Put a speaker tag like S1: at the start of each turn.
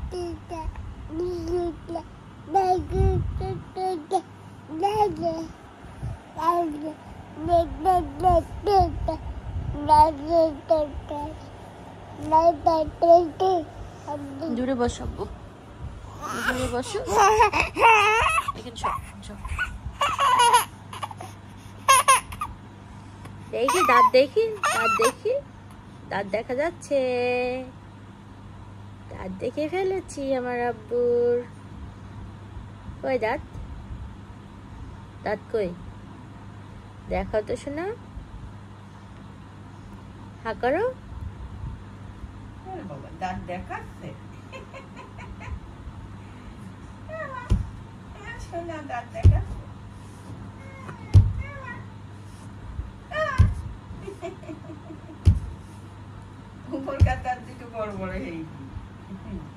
S1: জোরে বসাবো, জোরে বসো। দেখি দাঁত, দেখি দাঁত, দেখি দাঁত দেখা যাচ্ছে। দাঁত দেখে ফেলেছি আমার আব্বুর। কই দাঁত? দাঁত কই? দেখাও তো শোনা। হা করো।
S2: দাঁত দেখাচ্ছে। শোনা দাঁত দেখাচ্ছে। উপরকার দাঁত দুটো বড় বড় হয়ে